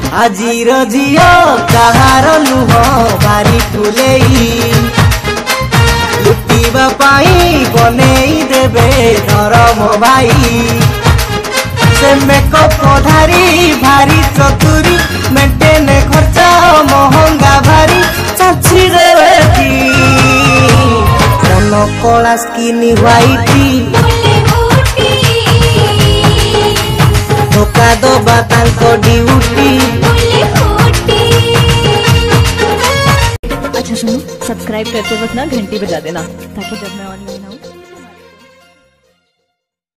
आजीर झियो कहार नुह बारी फुलेई लुटिबा पाई बनेई देबे धरम भाई से मेकअप धारी भारी चतुरी मेंटेन खर्चा महंगा भारी चाची देवे की मन कला स्किन व्हाइट धोखा दबा तांको ड्यूटी। अच्छा सुनो, सब्सक्राइब करते वक्त ना घंटी बजा देना ताकि जब मैं ऑनलाइन आऊँ